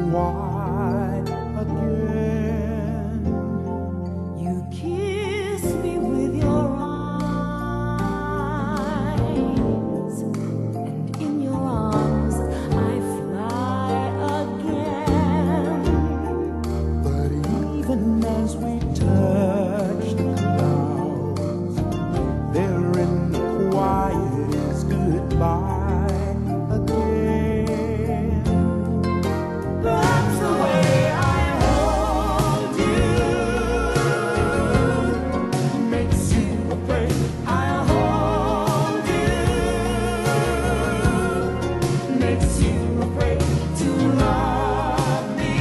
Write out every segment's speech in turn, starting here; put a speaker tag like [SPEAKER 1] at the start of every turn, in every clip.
[SPEAKER 1] why again.
[SPEAKER 2] You kiss me with your eyes, and in your arms I fly again.
[SPEAKER 1] But even as we touch the clouds, there in the quiet is goodbye again.
[SPEAKER 2] That's the way I hold you. Makes you afraid. I hold you. Makes you afraid to love me.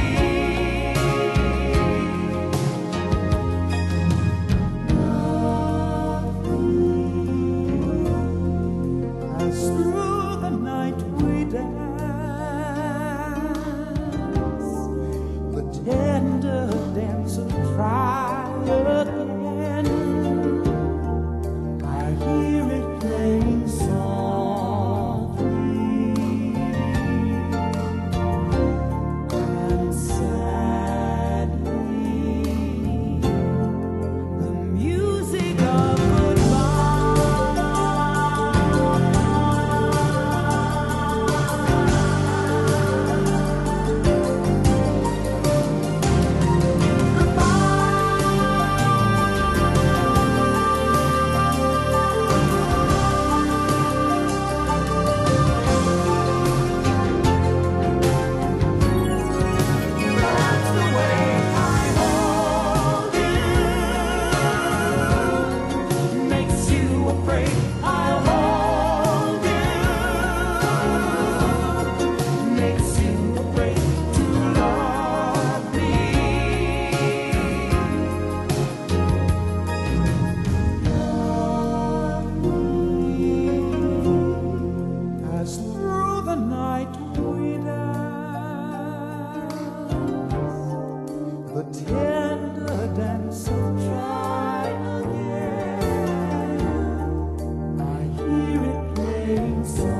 [SPEAKER 1] As through the night we dance, the tender dancer try again. I hear it playing softly and sadly, the music of That's the way I hold you. Makes you afraid. I hold you. Makes you afraid to love me. as through the night we dance, the tender dancer try again. I hear it playing softly